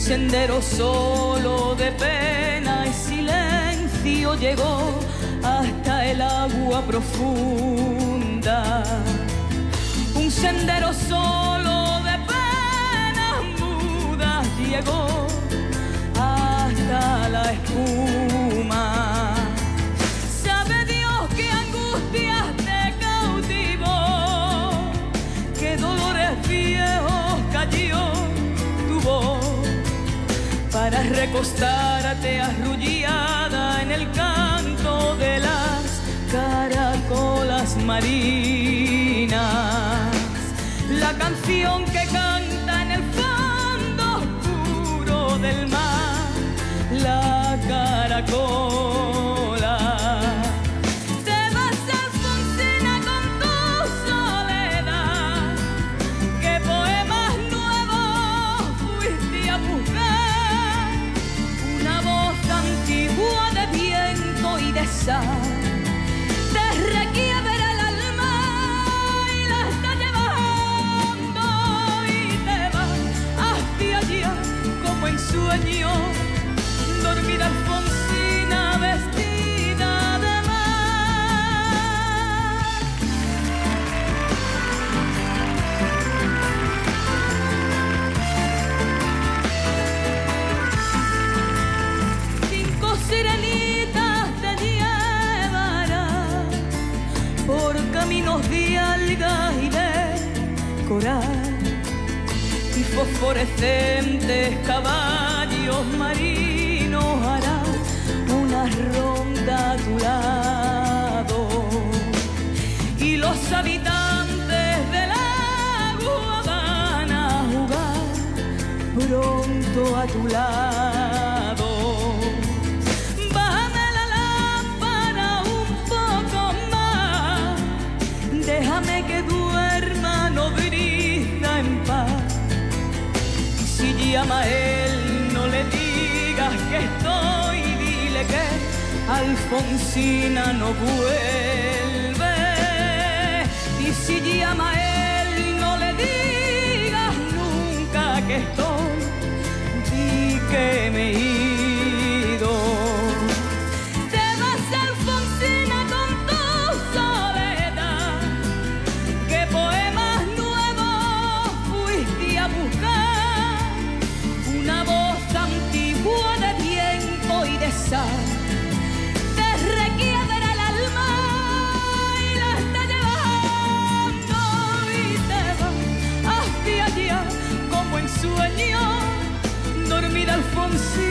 sendero solo de pena y silencio llegó hasta el agua profunda. Un sendero solo de penas mudas llegó hasta la espuma. Sabe Dios qué angustias te cautivó, qué dolores viejos cayó tu voz, para recostarte arrullada en el canto de las caracolas marinas. La canción que canta en el fondo oscuro del mar, la caracola. Te vas, Alfonsina, con tu soledad, qué poemas nuevos fuiste a buscar, una voz antigua de viento y de sal te requiebra el alma y la está llevando, y te vas hacia allá como en sueño, dormida Alfonsina vestida de mar. 5 sirenitas te llevarán por caminos de algas y de coral, y fosforescentes caballos marinos harán una ronda a tu lado, y los habitantes de la van a jugar pronto a tu lado. Bájame la lámpara un poco más, déjame que duerma nodriza en paz. Y si llama a él, no le digas que estoy, dile que Alfonsina no vuelve. Y si llama a él, no le digas nunca que estoy, di que me he ido. Te vas, Alfonsina, con tu soledad, qué poemas nuevos fuiste a buscar, una voz antigua de viento y de sal te requiebra el alma y la está llevando, y te vas hacia allá como en sueño, dormida Alfonsina